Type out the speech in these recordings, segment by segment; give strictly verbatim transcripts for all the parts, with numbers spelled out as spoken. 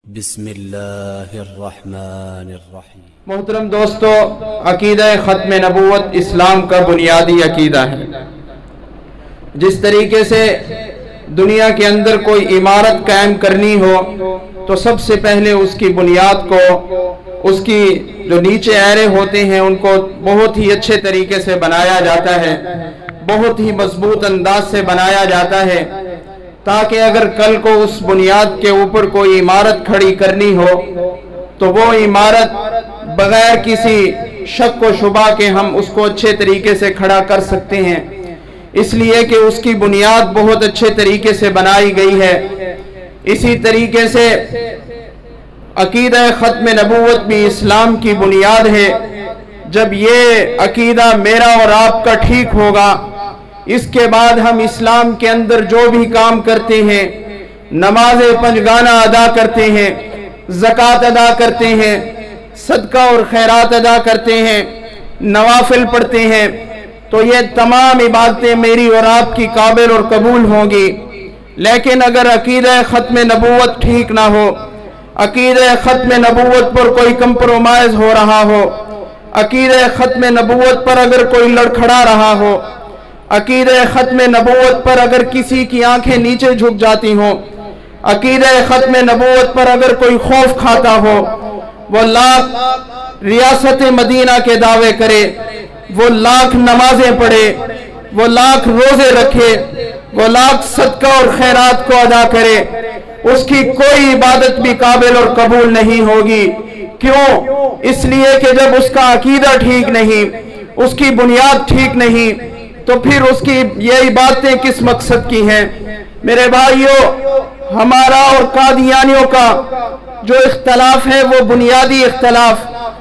बिस्मिल्लाहिर्रहमानिर्रहीम। मोहतरम दोस्तों, अकीदा ख़त्म नबूवत इस्लाम का बुनियादी अकीदा है। जिस तरीके से दुनिया के अंदर कोई इमारत कायम करनी हो तो सबसे पहले उसकी बुनियाद को, उसकी जो नीचे ऐरे होते हैं उनको बहुत ही अच्छे तरीके से बनाया जाता है, बहुत ही मजबूत अंदाज से बनाया जाता है, ताकि अगर कल को उस बुनियाद के ऊपर कोई इमारत खड़ी करनी हो तो वो इमारत बगैर किसी शक व शुबा के हम उसको अच्छे तरीके से खड़ा कर सकते हैं, इसलिए कि उसकी बुनियाद बहुत अच्छे तरीके से बनाई गई है। इसी तरीके से अकीदा ख़त्म नबूवत भी इस्लाम की बुनियाद है। जब ये अकीदा मेरा और आपका ठीक होगा, इसके बाद हम इस्लाम के अंदर जो भी काम करते हैं, नमाज पंजगाना अदा करते हैं, ज़कात अदा करते हैं, सदका और खैरात अदा करते हैं, नवाफिल पढ़ते हैं, तो ये तमाम इबादतें मेरी और आपकी काबिल और कबूल होंगी। लेकिन अगर अकीदा ख़त्म नबूवत ठीक ना हो, अकीदा ख़त्म नबूवत पर कोई कंप्रोमाइज़ हो रहा हो, अकीदा ख़त्म नबूवत पर अगर कोई लड़खड़ा रहा हो, अकीदा ख़त्म नबूवत पर अगर किसी की आंखें नीचे झुक जाती हों, अकीदा ख़त्म नबूवत पर अगर कोई खौफ खाता हो, वो लाख रियासत मदीना के दावे करे, वो लाख नमाजें पढ़े, वो लाख रोजे रखे, वो लाख सदका और खैरात को अदा करे, उसकी कोई इबादत भी काबिल और कबूल नहीं होगी। क्यों? इसलिए कि जब उसका अकीदा ठीक नहीं, उसकी बुनियाद ठीक नहीं, तो फिर उसकी ये इबादतें किस मकसद की हैं? मेरे भाइयों, हमारा और कादियानियों का जो इख्तलाफ है वो बुनियादी इख्तलाफ,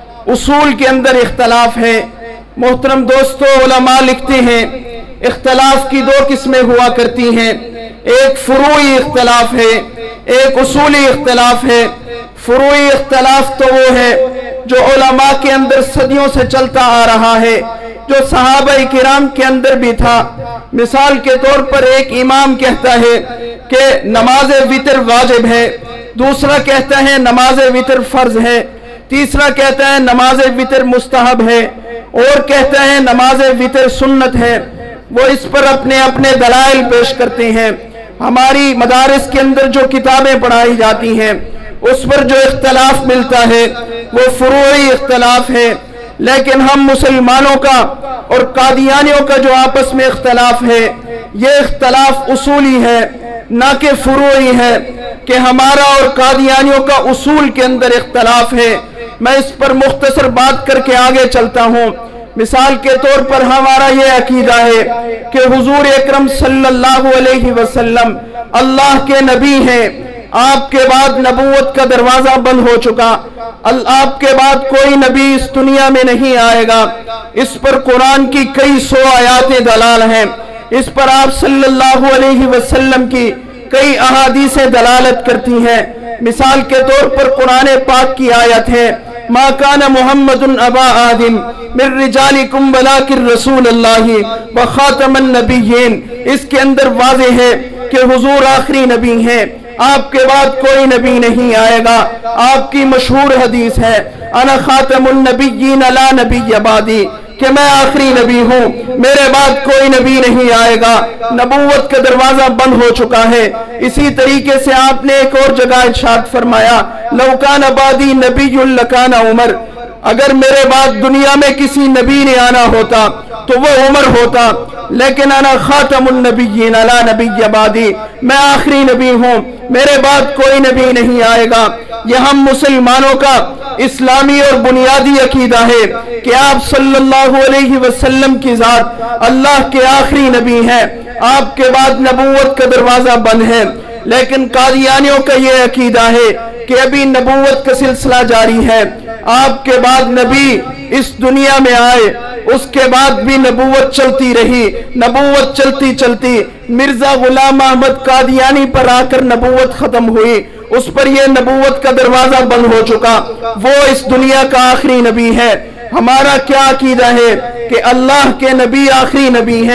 उसूल के अंदर इख्तलाफ है। मोहतरम दोस्तों, उलमा लिखते हैं इख्तलाफ की दो किस्में हुआ करती हैं, एक फुरूई इख्तलाफ है, एक उसूली इख्तलाफ है। फुरूई इख्तलाफ तो वो है जो उलमा के अंदर सदियों से चलता आ रहा है, जो सहाबा किराम के अंदर भी था। मिसाल के तौर पर एक इमाम कहता है कि नमाज वितर वाजिब है, दूसरा कहता है नमाज वितर फर्ज है, तीसरा कहता है नमाज वितर मुस्तहब है, और कहता है नमाज वितर सुन्नत है। वो इस पर अपने अपने दलाइल पेश करते हैं। हमारी मदारिस के अंदर जो किताबें पढ़ाई जाती हैं उस पर जो इख्तलाफ मिलता है वो फुरूई इख्तलाफ है। लेकिन हम मुसलमानों का और कादियानियों का जो आपस में इख्तलाफ है, ये इख्तलाफ उसूली है, ना कि फुरूई है, कि हमारा और कादियानियों का उसूल के अंदर इख्तलाफ है। मैं इस पर मुख्तसर बात करके आगे चलता हूँ। मिसाल के तौर पर हमारा ये अकीदा है कि हुजूर अकरम सल्लल्लाहु अलैहि वसल्लम अल्लाह के नबी हैं। आपके बाद नबूवत का दरवाजा बंद हो चुका, आपके बाद कोई नबी इस दुनिया में नहीं आएगा। इस पर कुरान की कई सौ आयातें दलाल हैं, इस पर आप सल्लल्लाहु अलैहि वसल्लम की कई अहादीसें दलालत करती हैं। मिसाल के तौर पर कुरान पाक की आयत है, मा कान मुहम्मदुन अबा आदिम मिर रिजालिकुम वलाकिन रसूलुल्लाहि व खातमन नबिय्यीन। इसके अंदर वाज़ेह है कि हुजूर आखिरी नबी हैं, आपके बाद कोई नबी नहीं आएगा। आपकी मशहूर हदीस है, अना खातमुन नबिय्यीन ला नबिय्य बादी, कि मैं आखिरी नबी हूँ, मेरे बाद कोई नबी नहीं आएगा। नबूवत का दरवाजा बंद हो चुका है। इसी तरीके से आपने एक और जगह इरशाद फरमाया, लौ कान बादी नबियुन लकाना उमर, अगर मेरे बाद दुनिया में किसी नबी ने आना होता तो वो उमर होता। लेकिन अना खातमुन नबिय्यीन ला नबिय्य बादी, मैं आखिरी नबी हूँ, मेरे बाद कोई नबी नहीं आएगा। यह हम मुसलमानों का इस्लामी और बुनियादी अकीदा है कि आप सल्लल्लाहु अलैहि वसल्लम की जात अल्लाह के आखिरी नबी हैं, आपके बाद नबूवत का दरवाजा बंद है। लेकिन कादियानियों का यह अकीदा है कि अभी नबूवत का सिलसिला जारी है, आपके बाद नबी इस दुनिया में आए, उसके बाद भी नबूवत चलती रही। नबूवत चलती चलती मिर्जा गुलाम अहमद कादियानी पर आकर नबूवत खत्म हुई, उस पर यह नबूवत का दरवाजा बंद हो चुका, वो इस दुनिया का आखिरी नबी है। हमारा क्या अकीदा है कि अल्लाह के नबी आखिरी नबी हैं,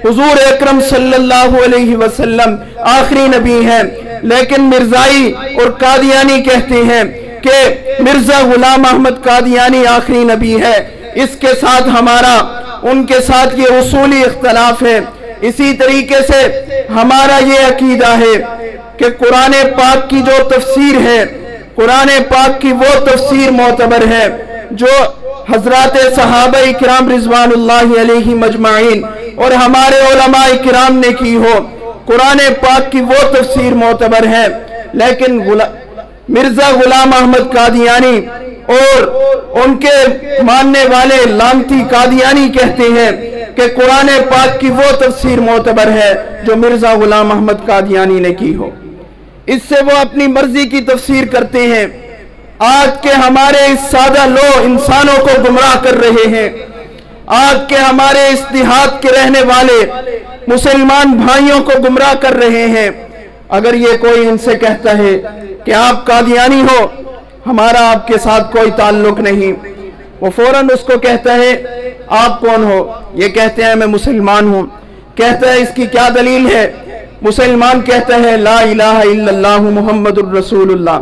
हुजूर अकरम सल्लल्लाहु अलैहि वसल्लम आखिरी नबी हैं, लेकिन मिर्जाई और कादियानी कहते हैं कि मिर्जा गुलाम अहमद कादियानी आखिरी नबी है। इसके साथ हमारा उनके साथ ये उसूली इख्तलाफ है। इसी तरीके से हमारा ये अकीदा है कि कुरान पाक की जो तफसीर है, कुरान पाक की वो तफसीर मोतबर है जो हजरात सहाबा इकराम रिजवानुल्लाहि अलैहि मजमाइन और हमारे उलमा इकराम ने की हो। कुरान पाक की वो तफसीर मोतबर है, लेकिन गुला, मिर्जा गुलाम अहमद कादियानी और उनके मानने वाले लानती कादियानी कहते हैं कि कुरान पाक की वो तफसीर मोतबर है जो मिर्जा गुलाम अहमद कादियानी ने की हो। इससे वो अपनी मर्जी की तफसीर करते हैं। आज के हमारे इस सादा लो इंसानों को गुमराह कर रहे हैं। आज के हमारे इस देहात के रहने वाले मुसलमान भाइयों को गुमराह कर रहे हैं। अगर ये कोई इनसे कहता है कि आप कादियानी हो, हमारा आपके साथ कोई ताल्लुक नहीं, वो फौरन उसको कहता है आप कौन हो? ये कहते हैं मैं मुसलमान हूँ। कहता है इसकी क्या दलील है? मुसलमान कहता है ला इलाहा इल्लल्लाह मुहम्मदुर रसूलुल्लाह,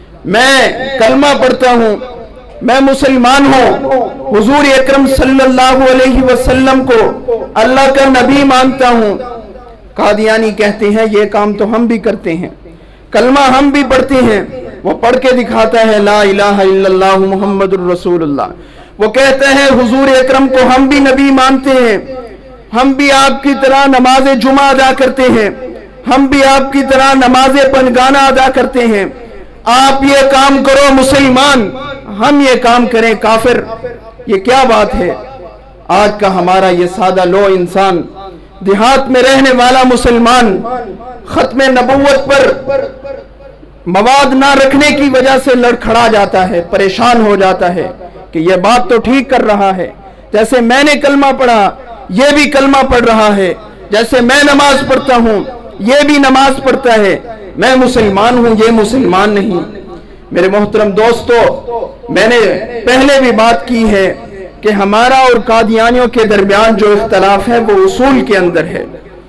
मैं कलमा पढ़ता हूँ, मैं मुसलमान हूँ, हुजूर अकरम सल्लल्लाहु अलैहि वसल्लम को अल्लाह का नबी मानता हूँ। कादियानी कहते हैं ये काम तो हम भी करते हैं, कलमा हम भी पढ़ते हैं। वो पढ़ के दिखाता है ला इलाहा इल्लल्लाह मुहम्मदुर रसूलुल्लाह। वो कहते हैं हुजूर अकरम को हम भी नबी मानते हैं, हम भी आपकी तरह नमाज जुमा अदा करते हैं, हम भी आपकी तरह नमाज पंजगाना अदा करते हैं। आप ये काम करो मुसलमान, हम ये काम करें काफिर, ये क्या बात है? आज का हमारा ये सादा लो इंसान, देहात में रहने वाला मुसलमान खत्म नबुव्वत पर मवाद ना रखने की वजह से लड़खड़ा जाता है, परेशान हो जाता है कि ये बात तो ठीक कर रहा है, जैसे मैंने कलमा पढ़ा ये भी कलमा पढ़ रहा है, जैसे मैं नमाज पढ़ता हूँ ये भी नमाज पढ़ता है, मैं मुसलमान हूँ ये मुसलमान नहीं। मेरे मोहतरम दोस्तों, मैंने पहले भी बात की है कि हमारा और कादियानियों के दरमियान जो इख्तलाफ है वो उसूल के अंदर है।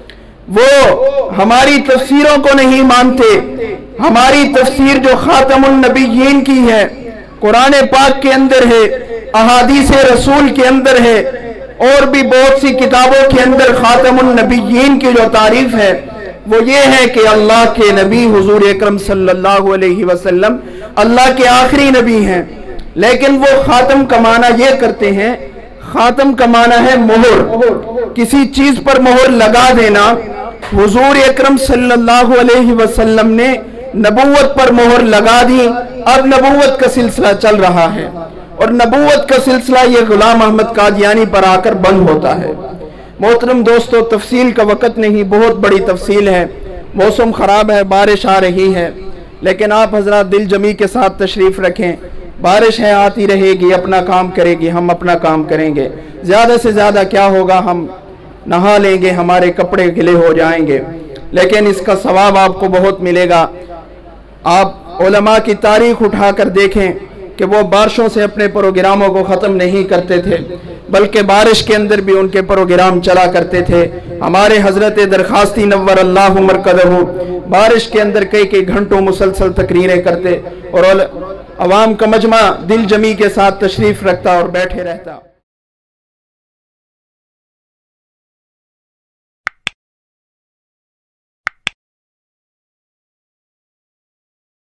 वो हमारी तफसीरों को नहीं मानते। हमारी तफसीर जो खातमुन नबीयीन की है, कुरान पाक के अंदर है, अहादीस रसूल के अंदर है, और भी बहुत सी किताबों के अंदर खातमुन नबीयीन की जो तारीफ है वो ये है कि अल्लाह के नबी हुजूर अकरम सल्लल्लाहु अलैहि वसल्लम अल्लाह के आखिरी नबी हैं। लेकिन वो खातम का माना ये करते हैं, खातम का माना है मोहर, किसी चीज पर मोहर लगा देना। हुजूर अकरम सल्लल्लाहु अलैहि वसल्लम ने नबुव्वत पर मोहर लगा दी, अब नबुव्वत का सिलसिला चल रहा है और नबुव्वत का सिलसिला ये गुलाम अहमद कादियानी पर आकर बंद होता है। मोहतरम दोस्तों, तफसील का वक़्त नहीं, बहुत बड़ी तफसील है। मौसम ख़राब है, बारिश आ रही है, लेकिन आप हजरात दिल जमी के साथ तशरीफ़ रखें। बारिश है, आती रहेगी, अपना काम करेगी, हम अपना काम करेंगे। ज़्यादा से ज़्यादा क्या होगा, हम नहा लेंगे, हमारे कपड़े गिले हो जाएंगे, लेकिन इसका सवाब आपको बहुत मिलेगा। आप उलमा की तारीख उठा कर देखें कि वो बारिशों से अपने प्रोग्रामों को ख़त्म नहीं करते थे, बल्कि बारिश के अंदर भी उनके प्रोग्राम चला करते थे। हमारे हजरत दरखास्ती नव्वर अल्लाहु मरकदहू बारिश के अंदर कई कई घंटों मुसलसल तकरीरें करते और अवाम का मजमा दिल जमी के साथ तशरीफ़ रखता और बैठे रहता।